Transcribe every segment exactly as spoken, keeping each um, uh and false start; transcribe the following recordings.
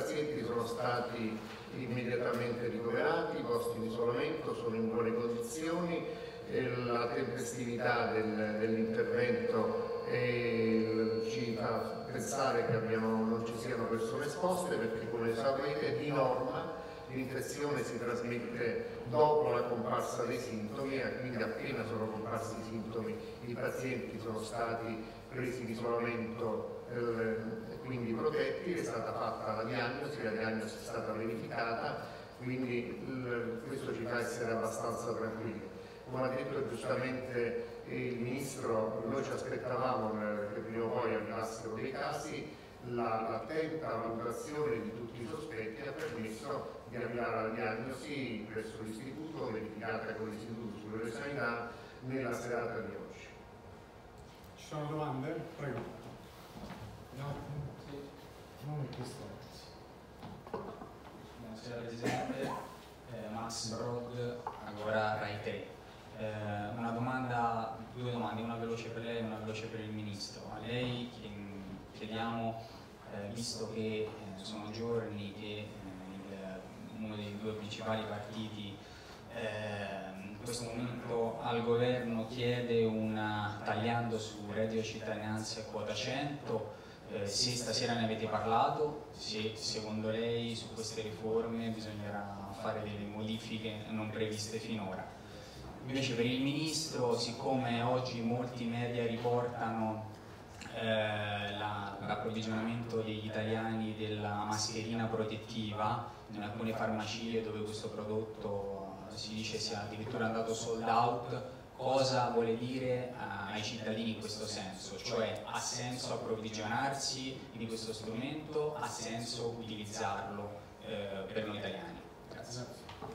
pazienti sono stati immediatamente ricoverati, i posti di isolamento sono in buone condizioni, e la tempestività del, dell'intervento ci fa pensare che abbiamo, non ci siano persone esposte, perché come sapete di norma l'infezione si trasmette dopo la comparsa dei sintomi, e quindi appena sono comparsi i sintomi i pazienti sono stati presi in isolamento e quindi protetti. È stata fatta la diagnosi, la diagnosi è stata verificata, quindi il, questo ci fa essere abbastanza tranquilli. Come ha detto giustamente il Ministro, noi ci aspettavamo che prima o poi arrivassero dei casi. L'attenta valutazione di tutti i sospetti ha permesso di arrivare alla diagnosi presso l'istituto, verificata con l'Istituto Superiore di Sanità nella serata di oggi. Ci sono domande? Prego. No, sì. Non in questo. Buonasera Presidente, eh, Max Brod, Agora Rai tre. Eh, una domanda, due domande, una veloce per lei e una veloce per il Ministro. A lei chiediamo, eh, visto che eh, sono giorni che eh, il, uno dei due principali partiti eh, in questo momento al governo chiede una, tagliando su reddito di cittadinanza e quota cento, eh, se stasera ne avete parlato, se secondo lei su queste riforme bisognerà fare delle modifiche non previste finora. Invece per il Ministro, siccome oggi molti media riportano Eh, l'approvvigionamento degli italiani della mascherina protettiva in alcune farmacie dove questo prodotto eh, si dice sia addirittura andato sold out, cosa vuole dire eh, ai cittadini in questo senso? Cioè, ha senso approvvigionarsi di questo strumento? Ha senso utilizzarlo eh, per noi italiani? Grazie.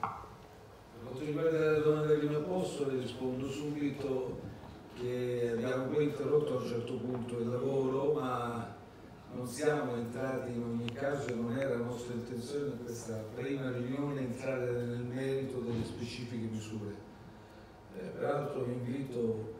Per quanto riguarda la domanda che mi ha posto, le rispondo subito che abbiamo poi interrotto a un certo punto il lavoro, ma non siamo entrati in ogni caso, e non era nostra intenzione in questa prima riunione entrare nel merito delle specifiche misure. Eh, peraltro vi invito,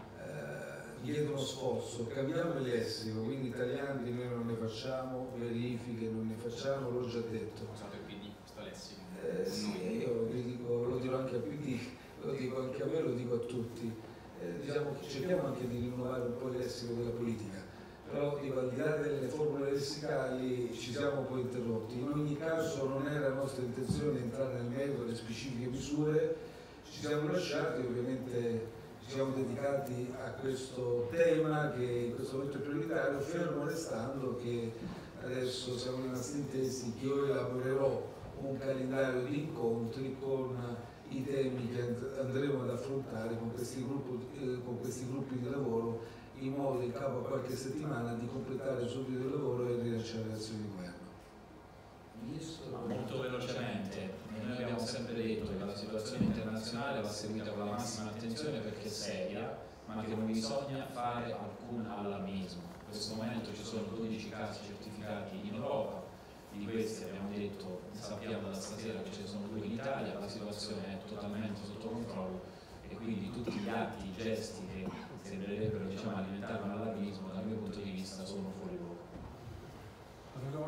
eh, dietro uno sforzo, cambiamo il lessico, quindi italiani noi non ne facciamo, verifiche non ne facciamo, l'ho già detto. Usato il P D, questo lessico? Eh, sì, io lo dico, lo dirò anche a P D, lo dico anche a me, lo dico a tutti. Eh, diciamo che cerchiamo anche di rinnovare un po' il lessico della politica, però dico, al di là delle formule lessicali ci siamo un po' interrotti. In ogni caso non era nostra intenzione entrare nel merito delle specifiche misure, ci siamo lasciati, ovviamente ci siamo dedicati a questo tema che in questo momento è prioritario, fermo restando che adesso siamo rimasti intesi che io elaborerò un calendario di incontri con i temi che andremo ad affrontare con questi, gruppi, eh, con questi gruppi di lavoro, in modo in capo a qualche settimana di completare subito il lavoro e rilasciare l'azione di governo. Ministro, molto velocemente, noi abbiamo sempre detto che la situazione internazionale va seguita con la massima attenzione perché è seria, ma che non bisogna fare alcun allarmismo. In questo momento ci sono dodici casi certificati in Europa, di questi abbiamo detto, sappiamo da stasera che ci sono due in Italia, la situazione è totalmente sotto controllo e quindi tutti gli atti, i gesti che sembrerebbero, diciamo, alimentare un allarmismo dal mio punto di vista sono fuori